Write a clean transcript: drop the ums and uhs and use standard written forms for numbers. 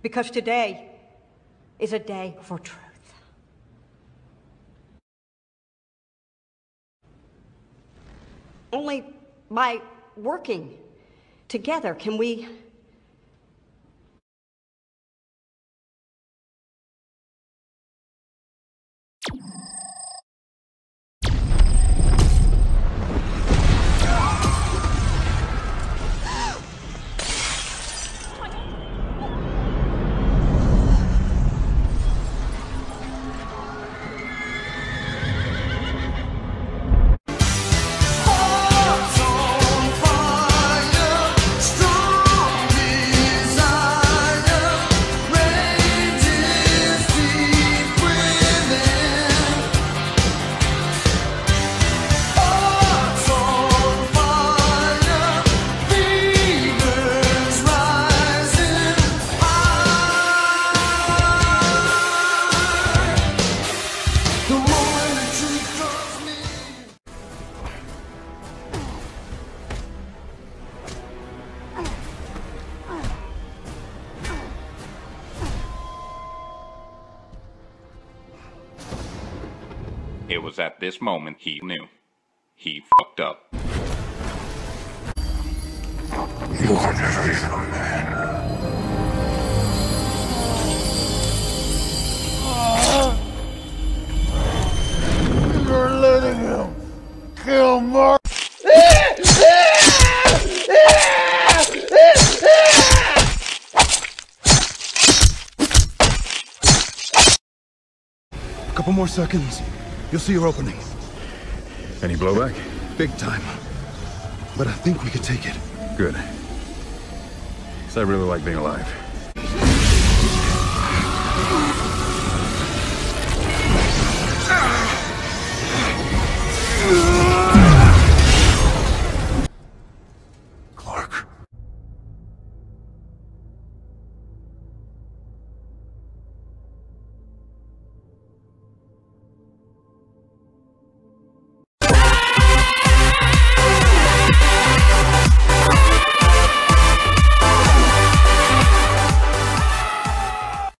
Because today is a day for truth. Only by working together can we It was at this moment he knew. He fucked up. You were never even a man. You're letting him kill Mark. A couple more seconds. You'll see your opening. Any blowback? Big time. But I think we could take it. Good. 'Cause I really like being alive. Ah!